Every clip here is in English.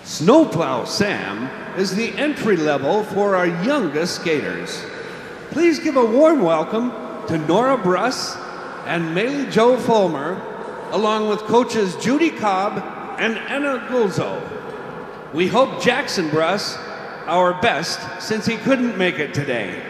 Snowplow Sam is the entry level for our youngest skaters. Please give a warm welcome to Nora Bruss and Maylee Jo Fulmer, along with coaches Judy Cobb and Anna Gulzo. We hope Jackson Bruss our best since he couldn't make it today.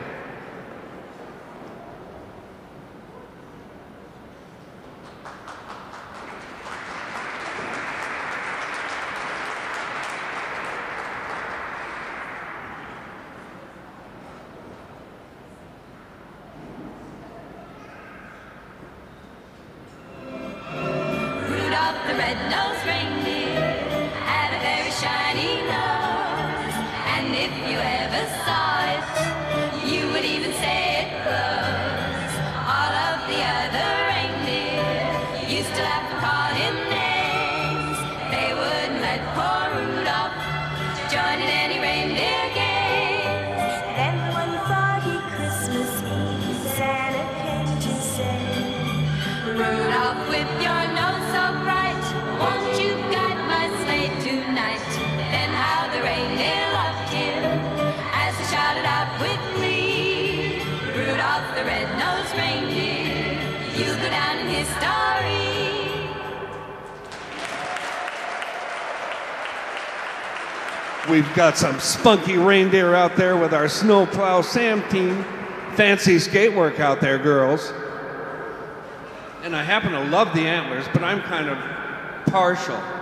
The red-nosed reindeer had a very shiny nose, and if you ever saw it, you would even say it glows. All of the other reindeer used to laugh and call him names. They wouldn't let poor Rudolph join in any reindeer games. Then one foggy Christmas Eve, Santa came to say, Rudolph, with your nose so bright, won't you guide my sleigh tonight? Then how the reindeer loved him as he shouted out with glee, Rudolph the red-nosed reindeer, you'll go down in history. We've got some spunky reindeer out there with our Snowplow Sam team. Fancy skate work out there, girls. And I happen to love the antlers, but I'm kind of partial